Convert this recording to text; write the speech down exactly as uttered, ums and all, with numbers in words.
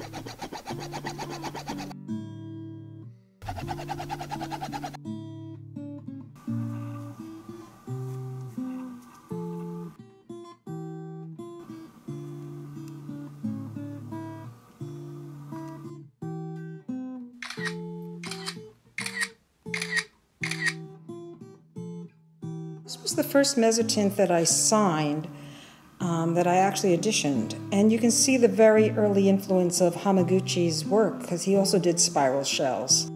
This was the first Mezzotint that I signed, um, that I actually editioned. And you can see the very early influence of Hamaguchi's work, because he also did spiral shells.